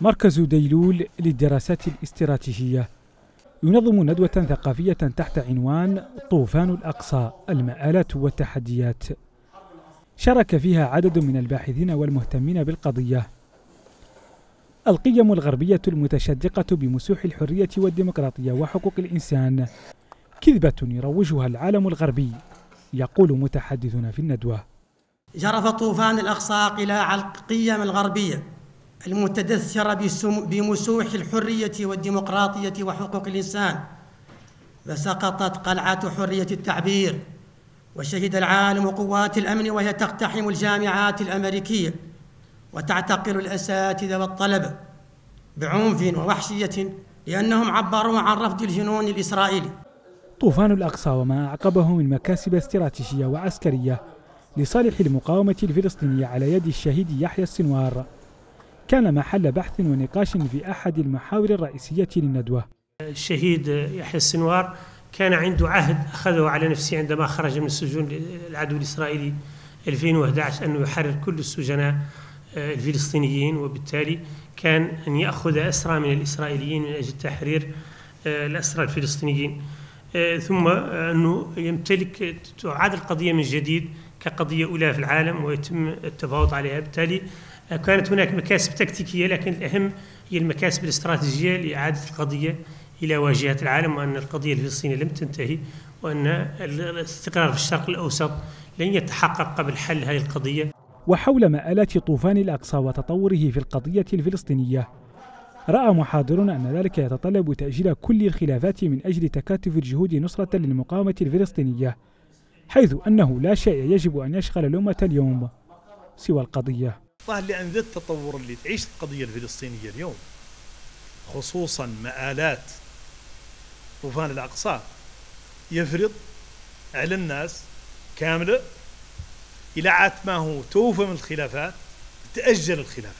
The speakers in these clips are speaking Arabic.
مركز ديلول للدراسات الاستراتيجية ينظم ندوة ثقافية تحت عنوان طوفان الأقصى: المآلات والتحديات. شارك فيها عدد من الباحثين والمهتمين بالقضية. القيم الغربية المتشدقة بمسوح الحرية والديمقراطية وحقوق الإنسان كذبة يروجها العالم الغربي، يقول متحدثون في الندوة. جرف طوفان الأقصى قلاع القيم الغربية المتدثرة بمسوح الحرية والديمقراطية وحقوق الإنسان، فسقطت قلعة حرية التعبير، وشهد العالم قوات الأمن وهي تقتحم الجامعات الأمريكية وتعتقل الأساتذة والطلبة بعنف ووحشية لأنهم عبروا عن رفض الجنون الإسرائيلي. طوفان الأقصى وما أعقبه من مكاسب استراتيجية وعسكرية لصالح المقاومة الفلسطينية على يد الشهيد يحيى السنوار كان محل بحث ونقاش في أحد المحاور الرئيسية للندوة. الشهيد يحيى السنوار كان عنده عهد أخذه على نفسه عندما خرج من سجون العدو الإسرائيلي 2011 أنه يحرر كل السجناء الفلسطينيين، وبالتالي كان أن يأخذ أسرى من الإسرائيليين من أجل تحرير الأسرى الفلسطينيين، ثم أنه يمتلك تعاد القضية من جديد كقضية أولى في العالم ويتم التفاوض عليها. بالتالي كانت هناك مكاسب تكتيكية، لكن الأهم هي المكاسب الاستراتيجية لإعادة القضية إلى واجهة العالم، وأن القضية الفلسطينية لم تنتهي، وأن الاستقرار في الشرق الأوسط لن يتحقق قبل حل هذه القضية. وحول مآلات طوفان الأقصى وتطوره في القضية الفلسطينية، رأى محاضرون أن ذلك يتطلب تأجيل كل الخلافات من أجل تكاتف الجهود نصرة للمقاومة الفلسطينية، حيث أنه لا شيء يجب أن يشغل الأمة اليوم سوى القضية. لأن ذا التطور اللي تعيش القضية الفلسطينية اليوم، خصوصا مآلات طوفان الأقصى، يفرض على الناس كاملة إلى عاد ما هو توفى من الخلافات تأجل الخلافات.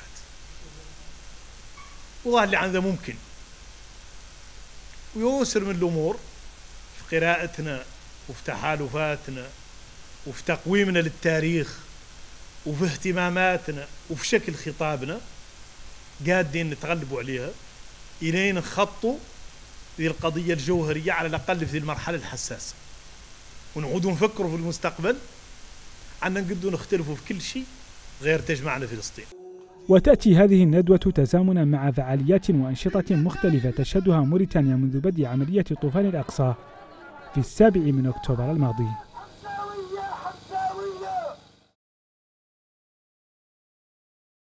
وظهر لي عن ذا ممكن ويوسر من الأمور في قراءتنا وفي تحالفاتنا وفي تقويمنا للتاريخ وفي اهتماماتنا وفي شكل خطابنا، قادين نتغلبوا عليها إلين نخطوا ذي القضية الجوهرية على الأقل في المرحلة الحساسة، ونعودوا نفكروا في المستقبل عنا نقدروا نختلفوا في كل شيء غير تجمعنا فلسطين. وتأتي هذه الندوة تزامنا مع فعاليات وأنشطة مختلفة تشهدها موريتانيا منذ بدء عملية طوفان الأقصى في 7 أكتوبر الماضي.